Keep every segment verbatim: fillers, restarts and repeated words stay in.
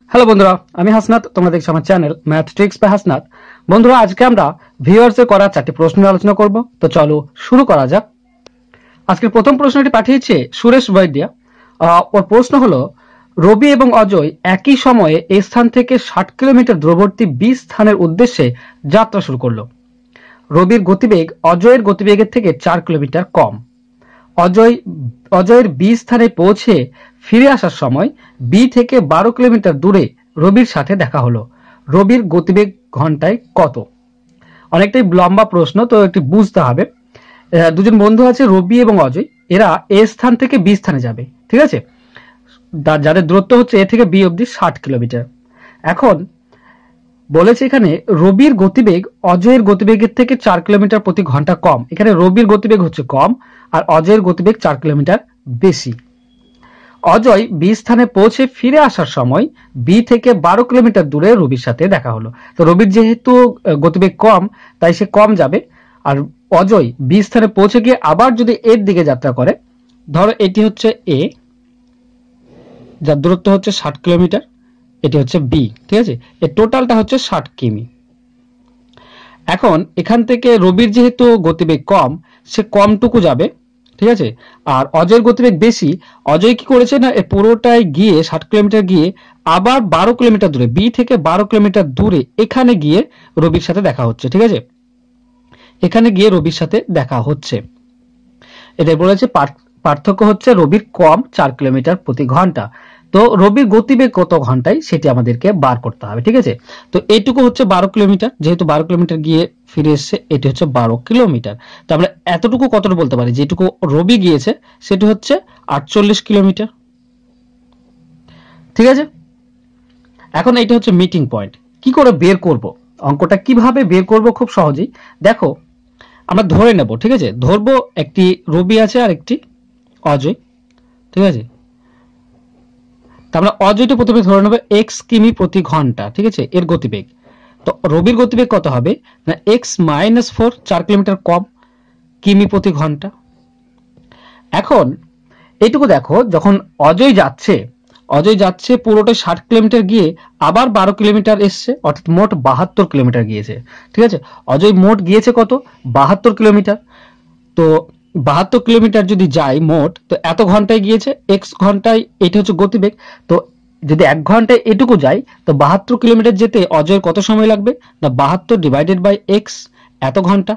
Hello বন্ধুরা, আমি হাসনাত। তোমরা দেখছো আমার channel math tricks by Hasnat. বন্ধুরা, আজকে আমরা ভিউয়ার্সের করা চারটি প্রশ্ন নিয়ে আলোচনা করব। তো চলো শুরু করা যাক। আজকের প্রথম প্রশ্নটি পাঠিয়েছে সুরেশ বৈদ্যা। ওর প্রশ্ন হলো, রবি এবং অজয় একই সময়ে এই স্থান থেকে ষাট কিলোমিটার দূরবর্তী বি স্থানের উদ্দেশ্যে যাত্রা শুরু করলো। রবির গতিবেগ অজয়ের গতিবেগের থেকে চার কিলোমিটার কম। অজয় অজয়ের বি স্থানে পৌঁছে ফিরে আসার সময় বি থেকে বারো কিলোমিটার দূরে রবির সাথে দেখা হলো। রবির গতিবেগ ঘন্টায় কত? অনেকটাই লম্বা প্রশ্ন, তো একটু বুঝতে হবে। দুজন বন্ধু আছে, রবি এবং অজয়। এরা এ স্থান থেকে বি স্থানে যাবে, ঠিক আছে? যাদের দূরত্ব হচ্ছে এ থেকে বি অব্দি ষাট কিলোমিটার। এখন বলেছে এখানে রবির গতিবেগ অজয়ের গতিবেগের থেকে চার কিলোমিটার প্রতি ঘন্টা কম। এখানে রবির গতিবেগ হচ্ছে কম আর অজয়ের গতিবেগ চার কিলোমিটার বেশি। অজয় বি স্থানে পৌঁছে ফিরে আসার সময় বি থেকে বারো কিলোমিটার দূরে রবির সাথে দেখা হলো। তো রবির যেহেতু গতিবেগ কম, তাই সে কম যাবে। আর অজয় বি স্থানে পৌঁছে গিয়ে আবার যদি এর দিকে যাত্রা করে, ধরো এটি হচ্ছে এ, যার দূরত্ব হচ্ছে ষাট কিলোমিটার, এটি হচ্ছে বি, ঠিক আছে? এর টোটালটা হচ্ছে ষাট কিমি। এখন এখান থেকে রবির যেহেতু গতিবেগ কম, সে কমটুকু যাবে, ঠিক আছে? আর অজয়ের গতিবেগ বেশি। অজয় কি করেছে না, এ পুরোটাই গিয়ে ষাট কিলোমিটার গিয়ে আবার বারো কিলোমিটার দূরে, বি থেকে বারো কিলোমিটার দূরে এখানে গিয়ে রবির সাথে দেখা হচ্ছে, ঠিক আছে? এখানে গিয়ে রবির সাথে দেখা হচ্ছে। এটাই বলেছে পার্থক্য হচ্ছে রবির কম চার কিলোমিটার প্রতি ঘন্টা। তো রবির গতিবেগ কত ঘন্টায় সেটি আমাদেরকে বার করতে হবে, ঠিক আছে? তো এইটুকু হচ্ছে বারো কিলোমিটার, যেহেতু বারো কিলোমিটার গিয়ে ফিরে এসছে, এটি হচ্ছে বারো কিলোমিটার। তো আমরা এতটুকু কতটুকু বলতে পারি, যেটুকু রবি গিয়েছে সেটি হচ্ছে আটচল্লিশ কিলোমিটার, ঠিক আছে? এখন এইটা হচ্ছে মিটিং পয়েন্ট। কি করে বের করব অঙ্কটা, কিভাবে বের করব? খুব সহজেই দেখো, আমরা ধরে নেব, ঠিক আছে? ধরবো একটি রবি আছে আর একটি অজয়, ঠিক আছে? আমরা অজয়টা প্রথমে ধরে নেব এক্স কিমি প্রতি ঘন্টা, ঠিক আছে? এর গতিবেগ। তো রবির গতিবেগ কত হবে না, এক্স মাইনাস ফোর, চার কিলোমিটার কম কিমি প্রতি ঘন্টা। এখন এইটুকু দেখো, যখন অজয় যাচ্ছে অজয় যাচ্ছে পুরোটা ষাট কিলোমিটার গিয়ে আবার বারো কিলোমিটার এসছে, অর্থাৎ মোট বাহাত্তর কিলোমিটার গিয়েছে, ঠিক আছে? অজয় মোট গিয়েছে কত, বাহাত্তর কিলোমিটার। তো বাহাত্তর কিলোমিটার যদি যায় মোট, তো এত ঘন্টায় গিয়েছে, এক্স ঘন্টায়, এটা হচ্ছে গতিবেগ। তো যদি এক ঘন্টায় এটুকু যায়, তো বাহাত্তর কিলোমিটার যেতে অজয়ের কত সময় লাগবে না, বাহাত্তর ডিভাইডেড বাই এক্স, এত ঘন্টা।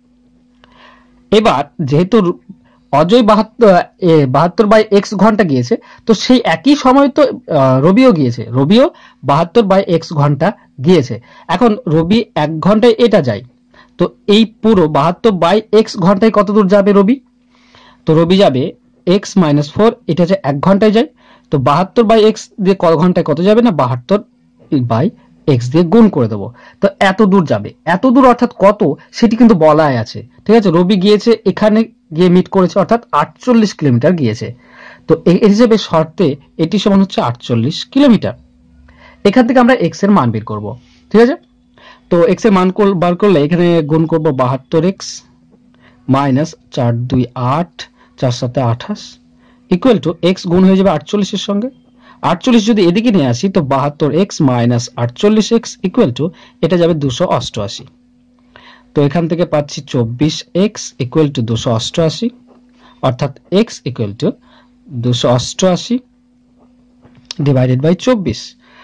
এবার যেহেতু অজয় বাহাত্তর বাহাত্তর বাই এক্স ঘন্টা গিয়েছে, তো সেই একই সময় তো রবিও গিয়েছে, রবিও বাহাত্তর বাই এক্স ঘন্টা গিয়েছে। এখন রবি এক ঘন্টায় এটা যায়, তো এই পুরো বাহাত্তর বাই এক্স ঘন্টায় কত দূর যাবে রবি? তো রবি যাবে এক্স মাইনাস ফোর, এটা হচ্ছে এক ঘন্টায় যায়। তো বাহাত্তর বাই এক্স দিয়ে কত ঘন্টায় কত যাবে না, বাহাত্তর বাই এক্স দিয়ে গুণ করে দেবো। তো এত দূর যাবে, এত দূর অর্থাৎ কত সেটি কিন্তু বলাই আছে, ঠিক আছে? রবি গিয়েছে এখানে গিয়ে মিট করেছে, অর্থাৎ আটচল্লিশ কিলোমিটার গিয়েছে। তো এই হিসেবে শর্তে এটি সমান হচ্ছে আটচল্লিশ কিলোমিটার। এখান থেকে আমরা এক্স এর মান বের করব, ঠিক আছে? তো এক্স এর মান বার করলে এখানে গুণ করব বাহাত্তর এক্স মাইনাস চার দুই আট, চার সাথে আঠাশ, ইকুয়াল টু এক্স গুণ হয়ে যাবে আটচল্লিশের সঙ্গে। আটচল্লিশ যদি এদিকে নিয়ে আসি, তো বাহাত্তর এক্স মাইনাস আটচল্লিশ এক্স ইকুয়াল টু এটা যাবে দুশো অষ্টআশি। তো এখান থেকে পাচ্ছি চব্বিশ এক্স ইকুয়াল টু দুশো অষ্টআশি, অর্থাৎ এক্স ইকুয়াল টু দুশো অষ্টআশি ডিভাইডেড বাই চব্বিশ।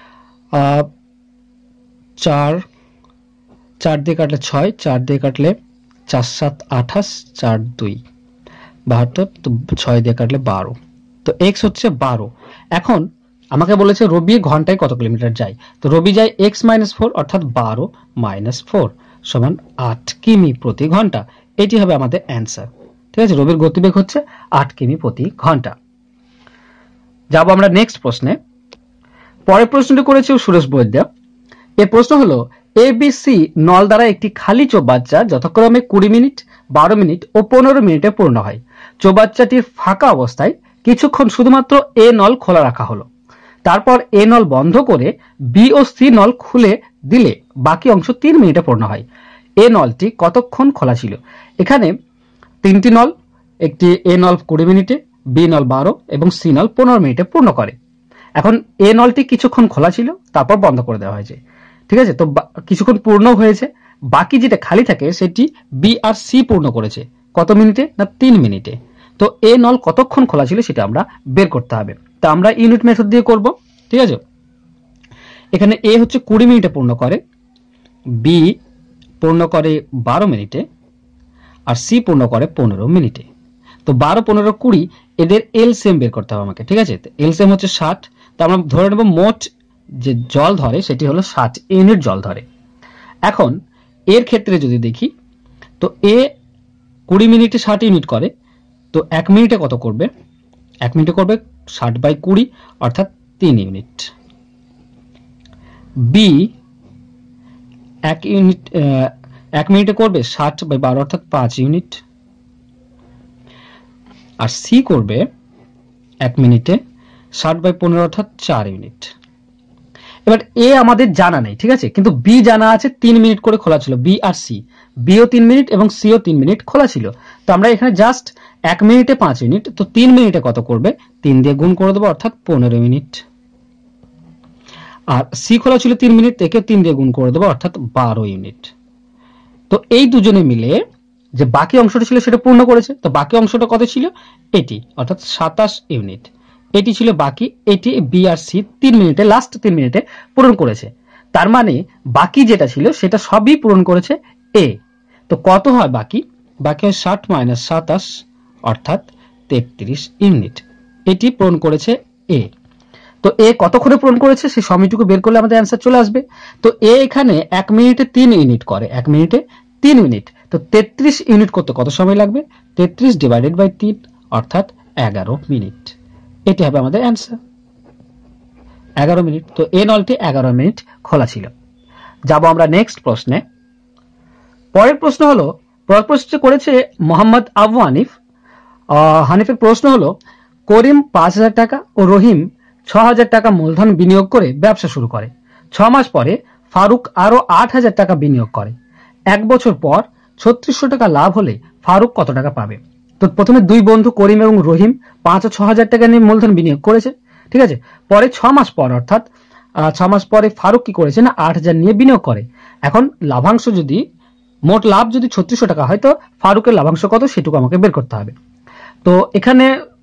চার চার দিয়ে কাটলে ছয়, চার দিয়ে কাটলে চার সাত আঠাশ, চার দুই বাহাত্তর, তো ছয় দিয়ে কাটলে বারো। তো এক্স হচ্ছে বারো। এখন আমাকে বলেছে রবি ঘন্টায় কত কিলোমিটার যায়। তো রবি যায় এক্স মাইনাস ফোর, অর্থাৎ বারো মাইনাস ফোর সমান আট কিমি প্রতি ঘন্টা। এটি হবে আমাদের অ্যান্সার, ঠিক আছে? রবির গতিবেগ হচ্ছে আট কিমি প্রতি ঘন্টা। যাবো আমরা নেক্সট প্রশ্নে। পরের প্রশ্নটি করেছে সুরেশ বৈদ্যা। এর প্রশ্ন হলো, এবিসি নল দ্বারা একটি খালি চৌবাচ্চা যথাক্রমে কুড়ি মিনিট, বারো মিনিট ও পনেরো মিনিটে পূর্ণ হয়। চৌবাচ্চাটির ফাঁকা অবস্থায় কিছুক্ষণ শুধুমাত্র এ নল খোলা রাখা হলো। তারপর এ নল বন্ধ করে বি ও সি নল খুলে দিলে বাকি অংশ তিন মিনিটে পূর্ণ হয়। এ নলটি কতক্ষণ খোলা ছিল? এখানে তিনটি নল, একটি এ নল কুড়ি মিনিটে, বি নল বারো এবং সি নল পনেরো মিনিটে পূর্ণ করে। এখন এ নলটি কিছুক্ষণ খোলা ছিল, তারপর বন্ধ করে দেওয়া হয়েছে, ঠিক আছে। তো কিছুক্ষণ পূর্ণ হয়েছে, বাকি যেটা খালি থাকে সেটি বি আর সি পূর্ণ করেছে। কত মিনিটে? না তিন মিনিটে। তো এ নল কতক্ষণ খোলা ছিল সেটা আমরা বের করতে হবে। তো আমরা ইউনিট মেথড দিয়ে করব, ঠিক আছে। এখানে এ হচ্ছে কুড়ি মিনিটে পূর্ণ করে, বি পূর্ণ করে বারো মিনিটে, আর সি পূর্ণ করে পনেরো মিনিটে। তো বারো, পনেরো, কুড়ি এদের এলসিএম বের করতে হবে আমাকে, ঠিক আছে। এলসিএম হচ্ছে ষাট। তো আমরা ধরে নেব মোট যে জল ধরে সেটি হলো ষাট ইউনিট জল ধরে। এখন এর ক্ষেত্রে যদি দেখি, তো এ কুড়ি মিনিটে ষাট ইউনিট করে, তো এক মিনিটে কত করবে? এক মিনিটে করবে ষাট বাই কুড়ি, অর্থাৎ তিন ইউনিট। বি এক ইউনিট এক মিনিটে করবে ষাট বাই বারো, অর্থাৎ পাঁচ ইউনিট। আর সি করবে এক মিনিটে ষাট বাই পনেরো, অর্থাৎ চার ইউনিট। এবার এ আমাদের জানা নেই, ঠিক আছে, কিন্তু বি জানা আছে, তিন মিনিট করে খোলা ছিল বি আর সি। বিও তিন মিনিট এবং সিও তিন মিনিট খোলা ছিল। তো আমরা এখানে জাস্ট এক মিনিটে পাঁচ ইউনিট, তো তিন মিনিটে কত করবে? তিন দিয়ে গুণ করে দেবো, অর্থাৎ পনেরো মিনিট। আর সি খোলা ছিল তিন মিনিট, একে তিন দিয়ে গুণ করে দেবো, অর্থাৎ বারো ইউনিট। তো এই দুজনে মিলে যে বাকি অংশটা ছিল সেটা পূর্ণ করেছে। তো বাকি অংশটা কত ছিল? এটি, অর্থাৎ সাতাশ ইউনিট। এটি ছিল বাকি, এটি বি আর সি তিন মিনিটে, লাস্ট তিন মিনিটে পূরণ করেছে। তার মানে বাকি যেটা ছিল সেটা সবই পূরণ করেছে এ। তো কত হয় বাকি? বাকি হয় ষাট মাইনাস সাতাশ, অর্থাৎ তেত্রিশ ইউনিট। এটি পূরণ করেছে এ। তো এ কতক্ষণে পূরণ করেছে সেই সময়টুকু বের করলে আমাদের অ্যান্সার চলে আসবে। তো এ এখানে এক মিনিটে তিন ইউনিট করে, এক মিনিটে তিন মিনিট। তো তেত্রিশ ইউনিট করতে কত সময় লাগবে? তেত্রিশ ডিভাইডেড বাই তিন, অর্থাৎ এগারো মিনিট। এটি হবে আমাদের অ্যান্সার, এগারো মিনিট। তো এ নলটি এগারো মিনিট খোলা ছিল। যাব আমরা নেক্সট প্রশ্নে। পরের প্রশ্ন হলো, পরের প্রশ্ন করেছে মোহাম্মদ আবু হানিফ। হানিফের প্রশ্ন হলো, করিম পাঁচ হাজার টাকা ও রহিম ছ হাজার টাকা মূলধন বিনিয়োগ করে ব্যবসা শুরু করে। ছ মাস পরে ফারুক আরো আট হাজার টাকা বিনিয়োগ করে। এক বছর পর ছত্রিশশো টাকা লাভ হলে ফারুক কত টাকা পাবে? তো প্রথমে দুই বন্ধু করিম এবং রহিম পাঁচ ও ছ হাজার টাকা নিয়ে মূলধন বিনিয়োগ করেছে, ঠিক আছে। পরে ছ মাস পর, অর্থাৎ ছ মাস পরে ফারুক কি করেছে না আট হাজার নিয়ে বিনিয়োগ করে। এখন লাভাংশ যদি, মোট লাভ যদি ছত্রিশশো টাকা হয়, তো ফারুকের লাভাংশ কত সেটুকু আমাকে বের করতে হবে। তো এখানে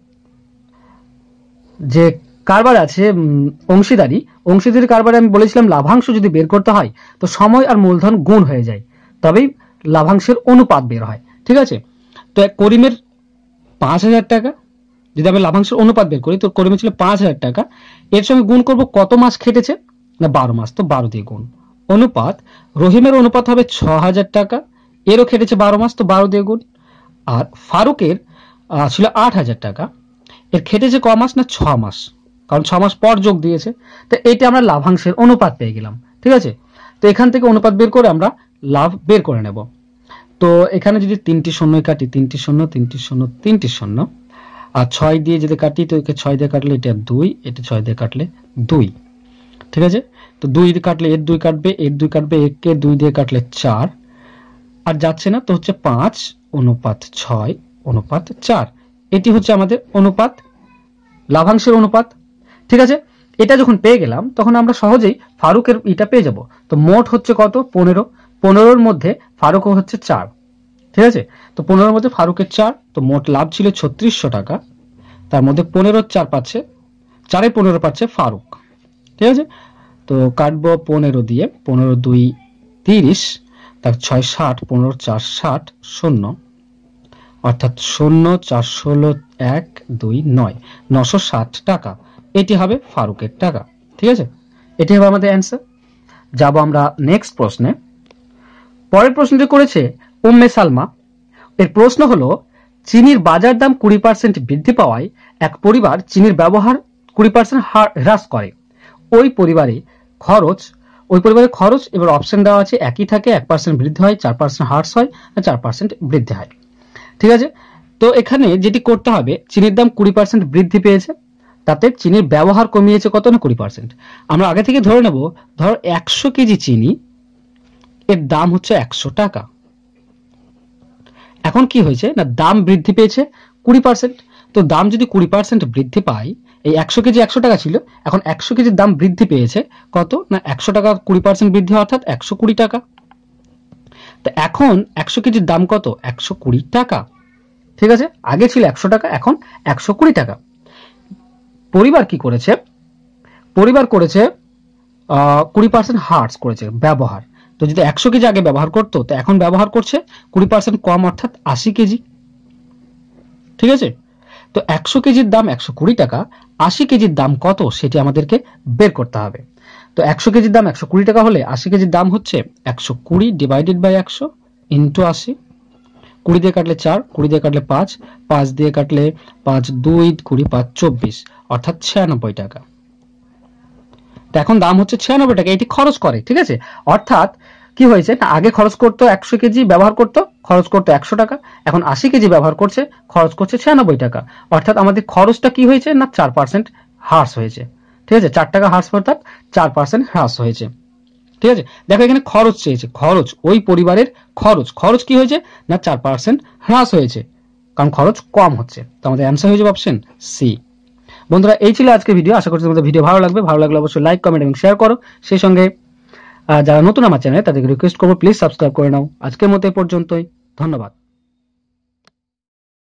যে কারবার আছে অংশীদারি, অংশীদারি কারবারে আমি বলেছিলাম লাভাংশ যদি বের করতে হয় তো সময় আর মূলধন গুণ হয়ে যায়, তবেই লাভাংশের অনুপাত বের হয়, ঠিক আছে। তো করিমের পাঁচ হাজার টাকা, যদি আমি লাভাংশের অনুপাত বের করি, তো করিমের ছিল পাঁচ হাজার টাকা, এর সঙ্গে গুণ করব কত মাস খেটেছে না বারো মাস, তো বারো দিয়ে গুণ। অনুপাত রহিমের অনুপাত হবে ছ হাজার টাকা, এরও খেটেছে বারো মাস, তো বারো দিয়ে গুণ। আর ফারুকের ছিল আট হাজার টাকা, এর খেটেছে ক মাস না ছ মাস, কারণ ছ মাস পর যোগ দিয়েছে। তো এইটা আমরা লাভাংশের অনুপাত পেয়ে গেলাম, ঠিক আছে। তো এখান থেকে অনুপাত বের করে আমরা লাভ বের করে নেব। তো এখানে যদি তিনটি শূন্য কাটি, তিনটি শূন্য, তিনটি শূন্য, তিনটি শূন্য, আর ছয় দিয়ে যদি কাটি, তো একে ছয় দিয়ে কাটলে এটা দুই, এটা ছয় দিয়ে কাটলে দুই, ঠিক আছে। তো দুই দিয়ে কাটলে এর দুই কাটবে, এর দুই কাটবে, একে দুই দিয়ে কাটলে চার, আর যাচ্ছে না, তো হচ্ছে পাঁচ অনুপাত ছয় অনুপাত চার। এটি হচ্ছে আমাদের অনুপাত, লাভাংশের অনুপাত, ঠিক আছে। এটা যখন পেয়ে গেলাম তখন আমরা সহজেই ফারুকের এটা পেয়ে যাব। তো মোট হচ্ছে কত? পনেরো। পনেরোর মধ্যে ফারুক হচ্ছে চার, ঠিক আছে। তো পনেরোর মধ্যে ফারুকের চার, তো মোট লাভ ছিল ছত্রিশশো টাকা, তার মধ্যে পনেরো চার পাচ্ছে, চারে পনেরো পাচ্ছে ফারুক, ঠিক আছে। তো কাটবো পনেরো দিয়ে, পনেরো দুই তিরিশ, তার ছয় ষাট, পনেরো চার ষাট, শূন্য, অর্থাৎ শূন্য চার ষোলো এক দুই নয়, নশো ষাট টাকা। এটি হবে ফারুকের টাকা, ঠিক আছে। এটি হবে আমাদের অ্যান্সার। যাব আমরা নেক্সট প্রশ্নে। পরের প্রশ্নটি করেছে উম্মে সালমা। এর প্রশ্ন হলো, চিনির বাজার দাম কুড়ি পার্সেন্ট বৃদ্ধি পাওয়ায় এক পরিবার চিনির ব্যবহার কুড়ি পার্সেন্ট হ্রাস করে। ওই পরিবারে খরচ ওই পরিবারের খরচ এবার অপশন দেওয়া আছে, একই থাকে, এক পার্সেন্ট বৃদ্ধি হয়, চার পার্সেন্ট হ্রাস হয়, চার পার্সেন্ট বৃদ্ধি হয়, ঠিক আছে। তো এখানে যেটি করতে হবে, চিনির দাম কুড়ি পার্সেন্ট বৃদ্ধি পেয়েছে, তাতে চিনির ব্যবহার কমিয়েছে কত না কুড়ি পার্সেন্ট। আমরা আগে থেকে ধরে নেব, ধরো একশো কেজি চিনি এর দাম হচ্ছে একশো টাকা। এখন কি হয়েছে না দাম বৃদ্ধি পেয়েছে কুড়ি পার্সেন্ট। তো দাম যদি কুড়ি পার্সেন্ট বৃদ্ধি পায়, এই একশো কেজি একশো টাকা ছিল, এখন একশো কেজির দাম বৃদ্ধি পেয়েছে কত না একশো টাকা কুড়ি পার্সেন্ট বৃদ্ধি, অর্থাৎ একশো কুড়ি টাকা। তো এখন একশো কেজির দাম কত? একশো কুড়ি টাকা। ঠিক আছে, আগে ছিল একশো টাকা, এখন একশো কুড়ি টাকা। পরিবার কি করেছে? পরিবার করেছে কুড়ি পার্সেন্ট হার্স করেছে ব্যবহার। তো যদি একশো কেজি আগে ব্যবহার করতো, তো এখন ব্যবহার করছে কুড়ি পার্সেন্ট কম, অর্থাৎ আশি কেজি। ঠিক আছে, তো একশো কেজির দাম একশো কুড়ি টাকা, আশি কেজির দাম কত সেটি আমাদেরকে বের করতে হবে। তো একশো কেজির দাম একশো কুড়ি টাকা হলে আশি কেজির দাম হচ্ছে একশো কুড়ি ডিভাইডেড বাই একশো ইন্টু আশি। কুড়ি দিয়ে কাটলে চার, কুড়ি দিয়ে কাটলে পাঁচ, পাঁচ দিয়ে কাটলে পাঁচ দুই কুড়ি, পাঁচ চব্বিশ, অর্থাৎ ছিয়ানব্বই টাকা। তো এখন দাম হচ্ছে ছিয়ানব্বই টাকা, এটি খরচ করে। ঠিক আছে, অর্থাৎ কি হয়েছে না আগে খরচ করতো একশো কেজি ব্যবহার করতো, খরচ করতো একশো টাকা, এখন আশি কেজি ব্যবহার করছে, খরচ করছে ছিয়ানব্বই টাকা। অর্থাৎ আমাদের খরচটা কি হয়েছে না চার পার্সেন্ট হ্রাস হয়েছে। ঠিক আছে, চার টাকা হ্রাস, অর্থাৎ চার পার্সেন্ট হ্রাস হয়েছে। ঠিক আছে, দেখো এখানে খরচ চেয়েছে, খরচ ওই পরিবারের খরচ, খরচ কি হয়েছে না চার পার্সেন্ট হ্রাস হয়েছে, কারণ খরচ কম হচ্ছে। তো আমাদের অ্যান্সার হয়ে যাবে অপশন সি। বন্ধুরা, এই ছিল আজকের ভিডিও। আশা করছি তোমাদের ভিডিও ভালো লাগবে। ভালো লাগলে অবশ্যই লাইক, কমেন্ট এবং শেয়ার করো। সেই সঙ্গে যারা নতুন আমার চ্যানেলে তাদেরকে রিকোয়েস্ট করবো প্লিজ সাবস্ক্রাইব করে নাও। আজকের মতো এ পর্যন্তই, ধন্যবাদ।